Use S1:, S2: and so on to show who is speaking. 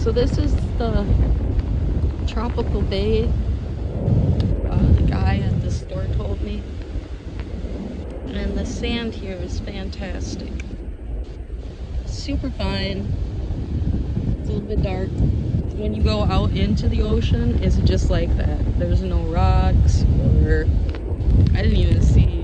S1: So this is the tropical bay. The guy at the store told me. And the sand here is fantastic. Super fine. It's a little bit dark. When you go out into the ocean, it's just like that. There's no rocks, or I didn't even see